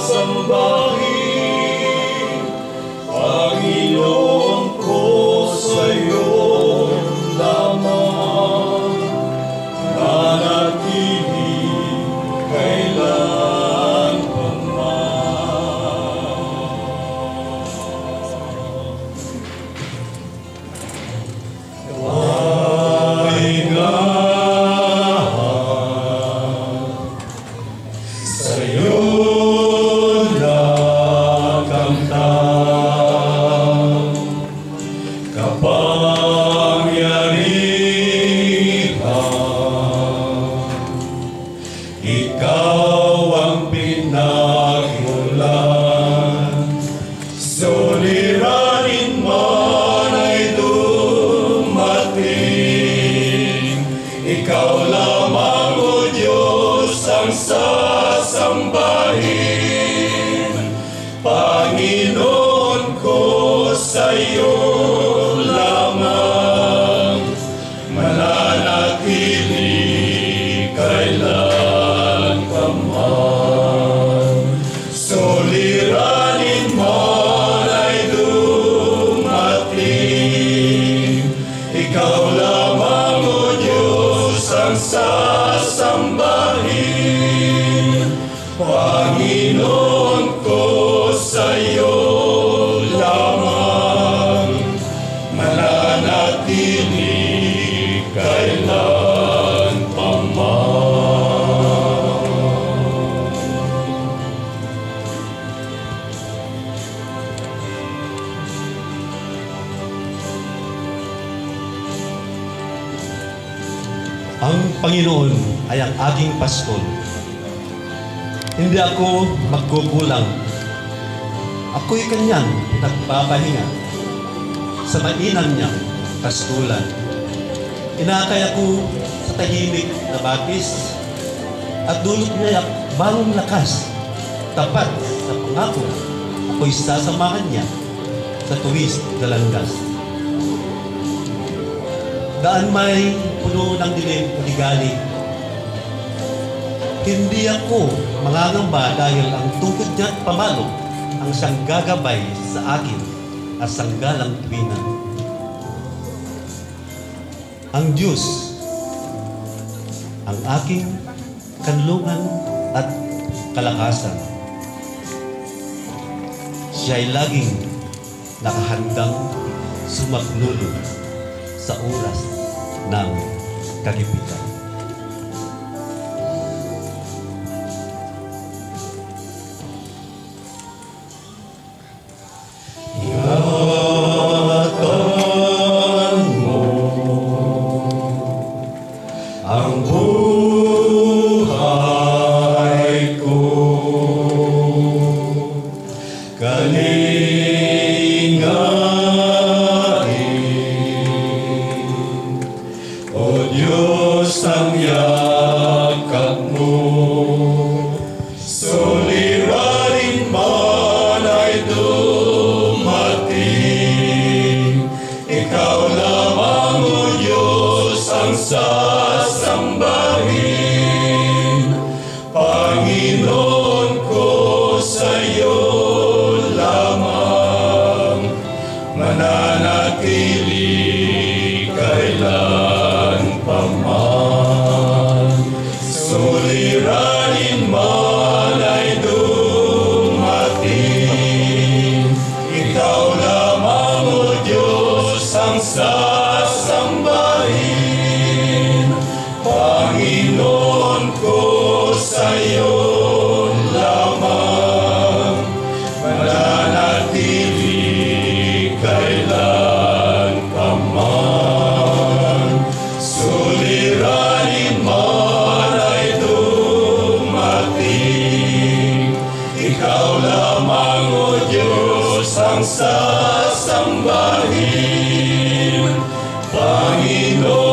sasambahin. Panginoon ko, sa'yo lamang nanatili kailan pa man. Gawain lahat sa'yo nakamtan, kapangyarihan. Ikaw ang pinagmulan, suliranin man ay dumating. Ikaw lamang, O Diyos, ang sasambahin. Panginoon ko, sa'yo lamang mananatili kailan pa man. Suliranin man ay dumating. Ikaw lamang, O Diyos, ang sasambahin. Panginoon ko, sa'yo lamang mananatili kailan pa man. Ang Panginoon ay ang aking pastor. Hindi ako magkukulang. Ako'y kanyang nagpapahinga sa mainang niyang pastulan. Inakay ako sa tahimik na batis at dulot niya bagong lakas. Tapat sa pangako, ako'y sasamahan niya sa tuwis na landas. Daan may puno ng dilim o ligali. Hindi ako mangangamba dahil ang tungkod niya at pamalo ang siyang gagabay sa akin at sanggalang tuwinan. Ang Diyos ang aking kanlungan at kalakasan. Siya'y laging nakahandang sumaklulog sa oras ng kagipitan. Ingatan mo ang buhay ko, kalingain. O Diyos, ang yakap mo, suliranin man ay dumating. Ikaw lamang, O Diyos, ang sasambahin. Panginoon ko, sa'yo lamang mananatili kailan pa man. Suliranin man ay dumating. Ikaw lamang, O Diyos, ang sasambahin. Panginoon ko, sa'yo lamang mananatili kailan pa man. Suliranin man ay dumating. Ikaw lamang, O Diyos, ang sasambahin. Panginoon